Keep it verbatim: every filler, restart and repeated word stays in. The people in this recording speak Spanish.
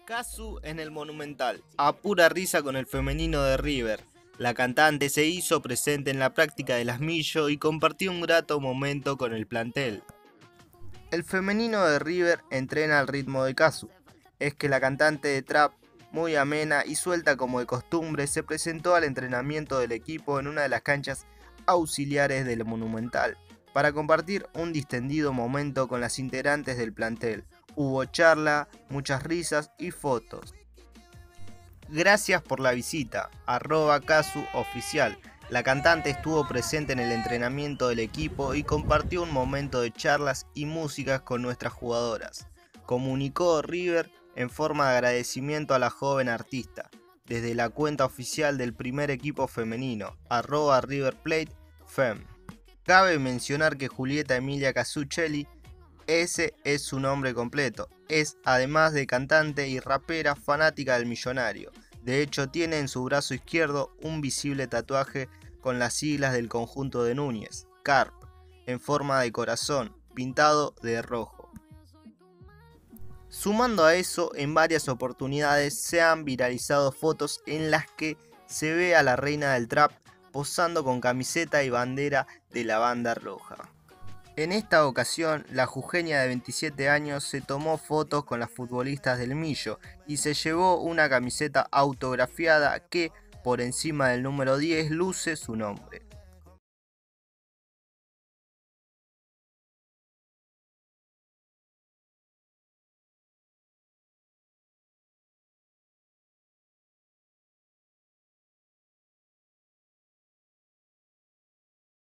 Kazu en el Monumental, a pura risa con el femenino de River. La cantante se hizo presente en la práctica del asmillo y compartió un grato momento con el plantel. El femenino de River entrena al ritmo de Kazu. Es que la cantante de trap, muy amena y suelta como de costumbre, se presentó al entrenamiento del equipo en una de las canchas auxiliares del Monumental para compartir un distendido momento con las integrantes del plantel. Hubo charla, muchas risas y fotos. Gracias por la visita, arroba Kazu oficial. La cantante estuvo presente en el entrenamiento del equipo y compartió un momento de charlas y músicas con nuestras jugadoras. Comunicó River en forma de agradecimiento a la joven artista, desde la cuenta oficial del primer equipo femenino, arroba River Plate Fem. Cabe mencionar que Julieta Emilia Casuccelli, ese es su nombre completo, es además de cantante y rapera fanática del Millonario. De hecho tiene en su brazo izquierdo un visible tatuaje con las siglas del conjunto de Núñez, C A R P, en forma de corazón, pintado de rojo. Sumando a eso, en varias oportunidades se han viralizado fotos en las que se ve a la reina del trap posando con camiseta y bandera de la banda roja. En esta ocasión, la jujeña de veintisiete años se tomó fotos con las futbolistas del Millo y se llevó una camiseta autografiada que, por encima del número diez, luce su nombre.